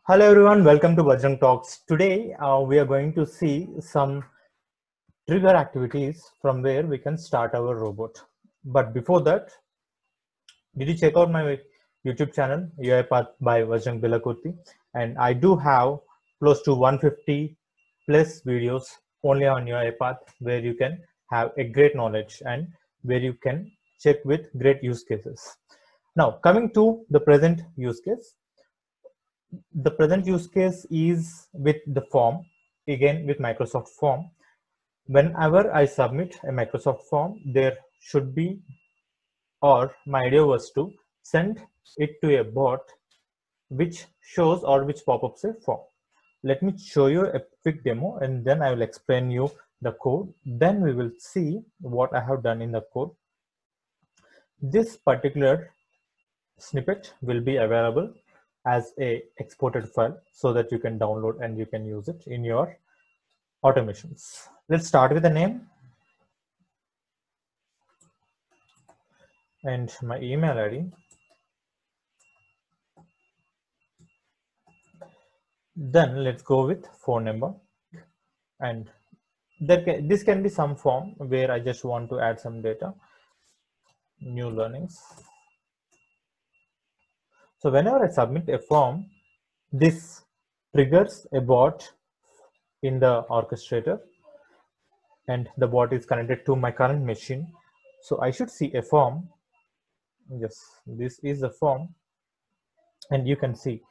Hello everyone, welcome to Vajrang Talks. Today we are going to see some trigger activities from where we can start our robot. But before that, did you check out my YouTube channel UiPath by Vajrang Bilakurti? And I do have close to 150 plus videos only on UiPath where you can have a great knowledge and where you can check with great use cases. Now coming to the present use case. The present use case is with the form, again with Microsoft Form. Whenever I submit a Microsoft form, there should be, or my idea was to send it to a bot which shows or which pop-ups a form. Let me show you a quick demo and then I will explain you the code. Then we will see what I have done in the code. This particular snippet will be available as a exported file so that you can download and you can use it in your automations. Let's start with the name and my email ID. Then let's go with phone number, and this can be some form where I just want to add some data, new learnings. So whenever I submit a form, this triggers a bot in the orchestrator, and the bot is connected to my current machine. So I should see a form. Yes, this is the form, and you can see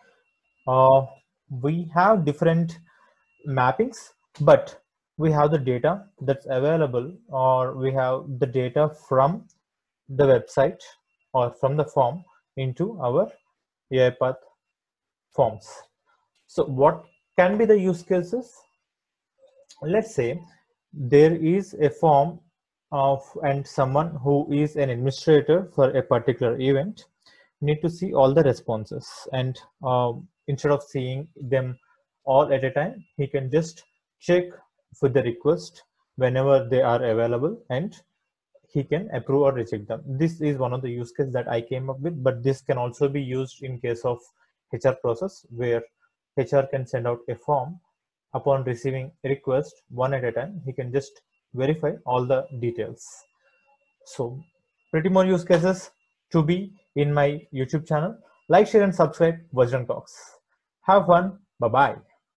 we have different mappings, but we have the data that's available, or we have the data from the website or from the form into our UiPath forms. So what can be the use cases? Let's say there is a form of, and someone who is an administrator for a particular event need to see all the responses, and instead of seeing them all at a time, he can just check with the request whenever they are available and he can approve or reject them. This is one of the use cases that I came up with, but this can also be used in case of HR process where HR can send out a form. Upon receiving a request one at a time, he can just verify all the details. So pretty more use cases to be in my YouTube channel. Like, share and subscribe Vajrang Talks. Have fun. Bye bye.